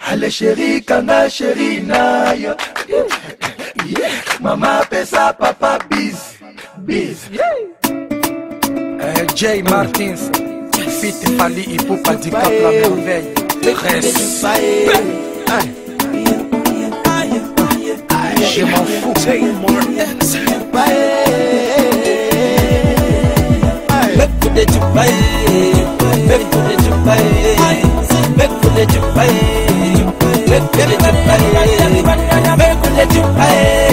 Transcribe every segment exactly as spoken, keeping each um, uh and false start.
Ale chéri kanga chéri na yo. Mama pesa papa bis bis. euh, Jay Martins Fit Fali Ipupa du Cap la merveille. Respect. Je m'en fous. Jay Martins. Make for the Dubai, make for the Dubai, make for the Dubai, make for the Dubai, make for the Dubai.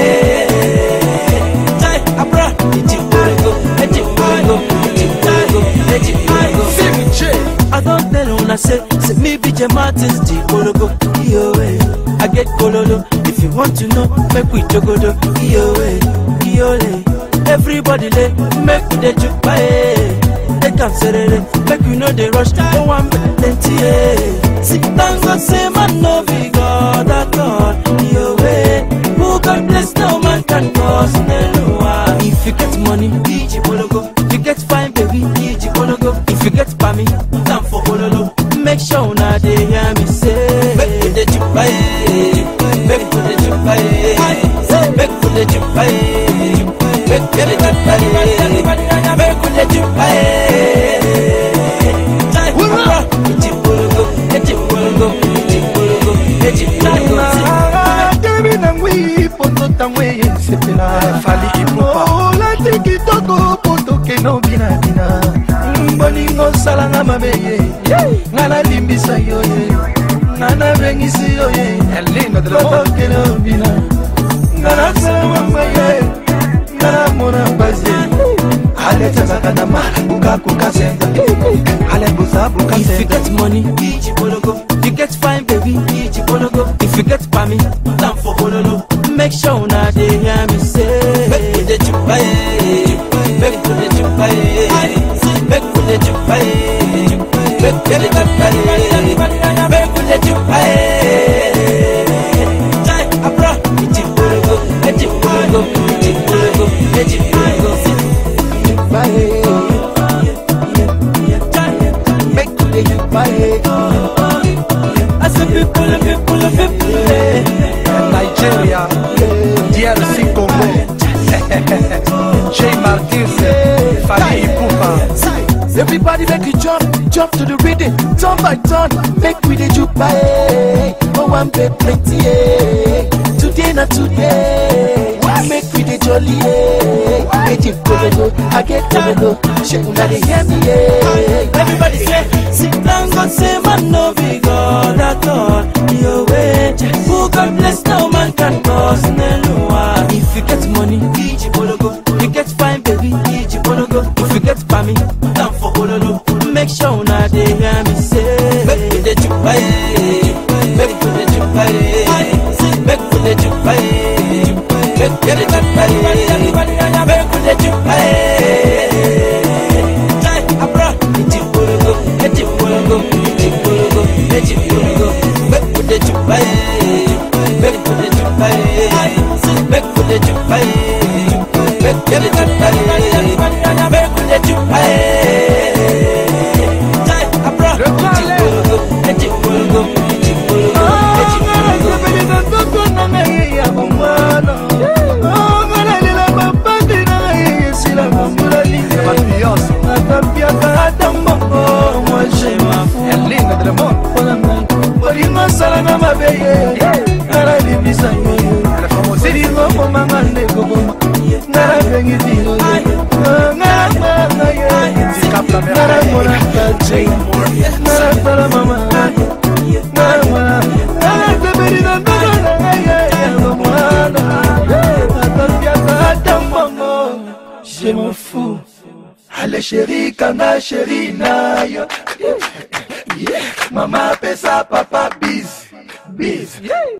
Jai Abra, Ejibolo, Ejibolo, Ejibolo, Ejibolo. I don't tell una say, say me be Jay Martins, Ejibolo, yo way. I get kololo, if you want to know, make we jogodo, yo way, yo way. Everybody lay, make we the Dubai. They can say it, make we know they rush. No one plenty. Sit down, God say man no be God at all. Your way, who God bless, no man can cause no one. If you get money, D J Bologo. If you get fine, baby, D J Bologo. If you get pammy, time for Bololo. Make sure now they hear me say, make for the Dubai, make for the Dubai, make for the Dubai. Make for the Dubai, make for the Dubai. Fali Ipupa la tiki toko poto ke no bina bina bolingo salanga mabeye ngana limbisa yo ye ngana bengisi yo ye Elina de poto ke no bina ngana salanga ye ngana mona baze ale tazaka na mala buka kuka senda ale buza buka senda. If you get money, D J Bologo. You get fine, baby, D J Bologo. If you get pammy, time for Bololo. Make sure now they hear me say, make for the Dubai, make for the Dubai, make for the Dubai, make for the Dubai, make for the Dubai. Jai Abra, Ejib Bologo, Ejib Bologo, Ejib Bologo, Ejib Bologo. Make for the Dubai. I say people, people, people. Nigeria, D R C Congo. Jay Martins Fali Ipupa. Everybody make you jump, jump to the rhythm, turn by turn, make we the Dubai. Oh, I'm big plenty, eh. Today not today, make we the jolly, eh. I get go, I get go, shake una they hear me, eh. Everybody say, sit down, God say man no be God at all. Your way, who God bless, no man can cause no one. If you get money, D J Bologo. If you get fine, baby, D J Bologo. If you get pammy, time for Bololo. Make sure now they hear me say, make for the Dubai, make for the Dubai, make for the Dubai, make for the Dubai, make for the Dubai. Jai Abra, Ejib Bologo, Ejib Bologo, Ejib Bologo, Ejib Bologo. Make for the Dubai, make for the Dubai, make for the Dubai, make for the Dubai, make for the Dubai. Elina de Monde. Bolingo salanga mabeye ngara limbisa yo siringo mama ngane gogo ngara bengi dilo ngara mama ye ngara mona kaje ngara para mama ngara mona ngara beberi na ndogo na ye mwana atapia kata mama je m'en fous. Ale chéri kanga chéri na yo. Mama pesa papa bis bis.